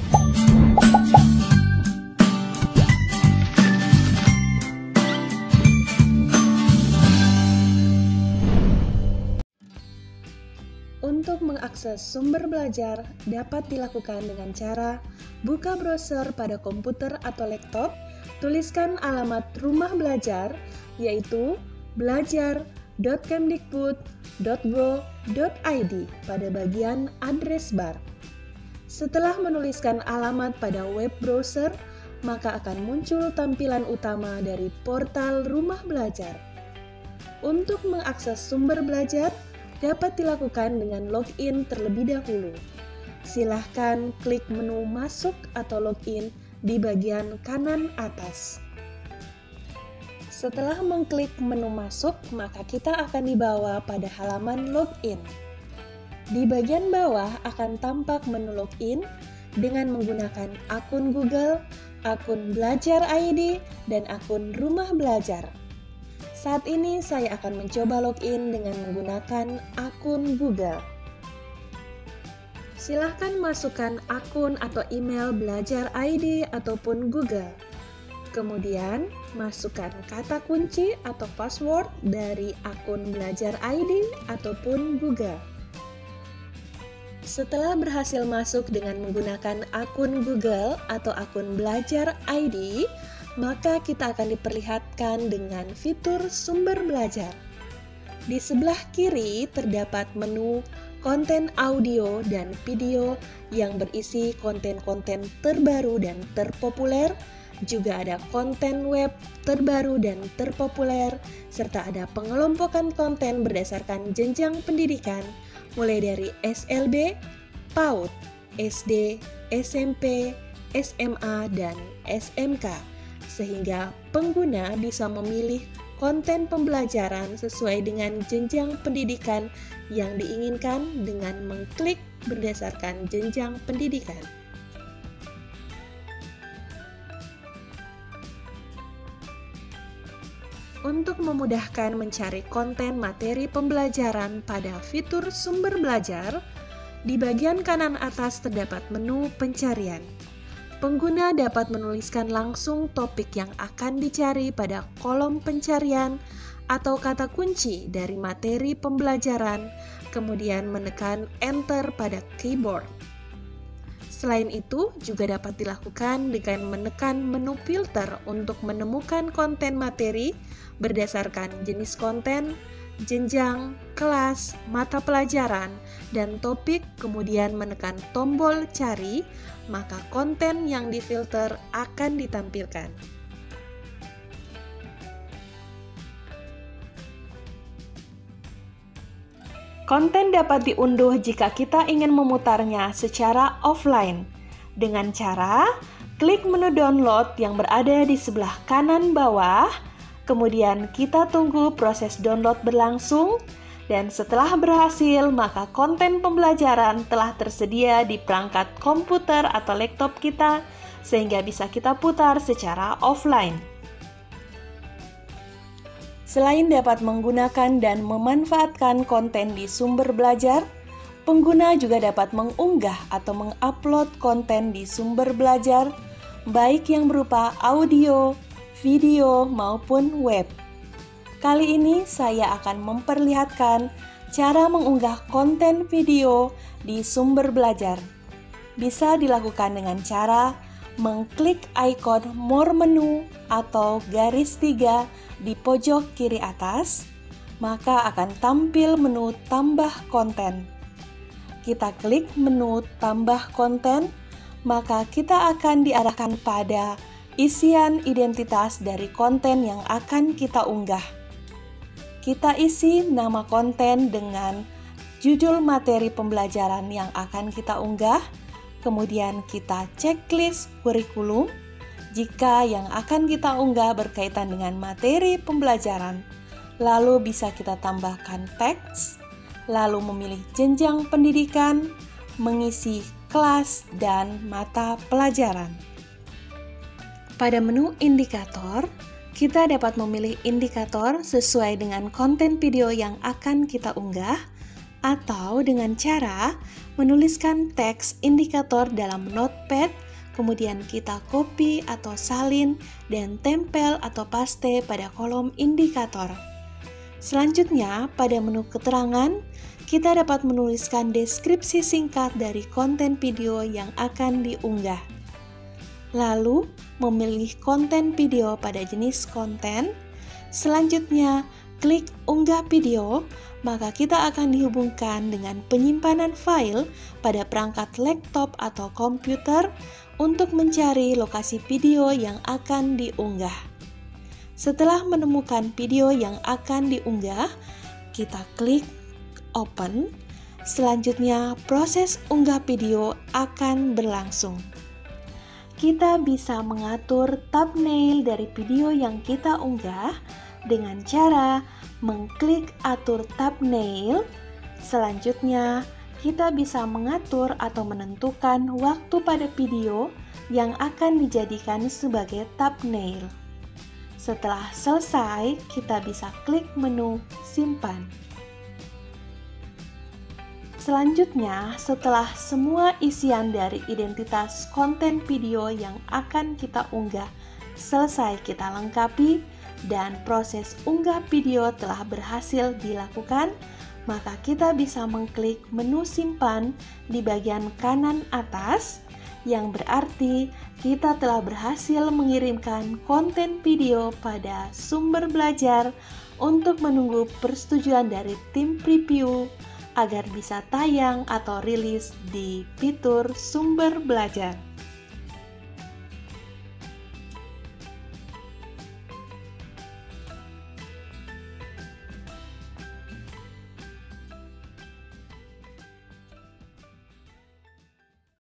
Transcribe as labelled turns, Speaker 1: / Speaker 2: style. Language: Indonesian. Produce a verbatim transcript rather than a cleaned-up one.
Speaker 1: Untuk mengakses sumber belajar dapat dilakukan dengan cara buka browser pada komputer atau laptop, tuliskan alamat rumah belajar yaitu belajar dot kemdikbud dot go dot i d pada bagian address bar. Setelah menuliskan alamat pada web browser, maka akan muncul tampilan utama dari portal rumah belajar. Untuk mengakses sumber belajar, dapat dilakukan dengan login terlebih dahulu. Silahkan klik menu masuk atau login di bagian kanan atas. Setelah mengklik menu masuk, maka kita akan dibawa pada halaman login. Di bagian bawah akan tampak menu login dengan menggunakan akun Google, akun Belajar I D, dan akun Rumah Belajar. Saat ini saya akan mencoba login dengan menggunakan akun Google. Silahkan masukkan akun atau email Belajar I D ataupun Google. Kemudian, masukkan kata kunci atau password dari akun Belajar I D ataupun Google. Setelah berhasil masuk dengan menggunakan akun Google atau akun Belajar I D, maka kita akan diperlihatkan dengan fitur sumber belajar. Di sebelah kiri terdapat menu konten audio dan video yang berisi konten-konten terbaru dan terpopuler, juga ada konten web terbaru dan terpopuler, serta ada pengelompokan konten berdasarkan jenjang pendidikan, mulai dari S L B, PAUD, S D, S M P, S M A, dan S M K. Sehingga pengguna bisa memilih konten pembelajaran sesuai dengan jenjang pendidikan yang diinginkan dengan mengklik berdasarkan jenjang pendidikan. Untuk memudahkan mencari konten materi pembelajaran pada fitur sumber belajar, di bagian kanan atas terdapat menu pencarian. Pengguna dapat menuliskan langsung topik yang akan dicari pada kolom pencarian atau kata kunci dari materi pembelajaran, kemudian menekan Enter pada keyboard. Selain itu, juga dapat dilakukan dengan menekan menu filter untuk menemukan konten materi berdasarkan jenis konten, jenjang, kelas, mata pelajaran, dan topik, kemudian menekan tombol cari, maka konten yang difilter akan ditampilkan. Konten dapat diunduh jika kita ingin memutarnya secara offline, dengan cara klik menu download yang berada di sebelah kanan bawah, kemudian kita tunggu proses download berlangsung, dan setelah berhasil, maka konten pembelajaran telah tersedia di perangkat komputer atau laptop kita, sehingga bisa kita putar secara offline. Selain dapat menggunakan dan memanfaatkan konten di sumber belajar, pengguna juga dapat mengunggah atau mengupload konten di sumber belajar, baik yang berupa audio, video, maupun web. Kali ini saya akan memperlihatkan cara mengunggah konten video di sumber belajar. Bisa dilakukan dengan cara mengklik ikon More Menu atau garis tiga di pojok kiri atas, maka akan tampil menu Tambah Konten. Kita klik menu Tambah Konten, maka kita akan diarahkan pada isian identitas dari konten yang akan kita unggah. Kita isi nama konten dengan judul materi pembelajaran yang akan kita unggah, kemudian kita checklist kurikulum jika yang akan kita unggah berkaitan dengan materi pembelajaran. Lalu bisa kita tambahkan teks, lalu memilih jenjang pendidikan, mengisi kelas dan mata pelajaran. Pada menu indikator, kita dapat memilih indikator sesuai dengan konten video yang akan kita unggah, atau dengan cara menuliskan teks indikator dalam notepad, kemudian kita copy atau salin dan tempel atau paste pada kolom indikator. Selanjutnya, pada menu keterangan, kita dapat menuliskan deskripsi singkat dari konten video yang akan diunggah. Lalu, memilih konten video pada jenis konten. Selanjutnya, klik unggah video, maka kita akan dihubungkan dengan penyimpanan file pada perangkat laptop atau komputer untuk mencari lokasi video yang akan diunggah. Setelah menemukan video yang akan diunggah, kita klik open. Selanjutnya, proses unggah video akan berlangsung. Kita bisa mengatur thumbnail dari video yang kita unggah dengan cara mengklik atur thumbnail. Selanjutnya, kita bisa mengatur atau menentukan waktu pada video yang akan dijadikan sebagai thumbnail. Setelah selesai, kita bisa klik menu simpan. Selanjutnya, setelah semua isian dari identitas konten video yang akan kita unggah selesai kita lengkapi, dan proses unggah video telah berhasil dilakukan, maka kita bisa mengklik menu simpan di bagian kanan atas, yang berarti kita telah berhasil mengirimkan konten video pada Sumber Belajar untuk menunggu persetujuan dari tim preview agar bisa tayang atau rilis di fitur Sumber Belajar.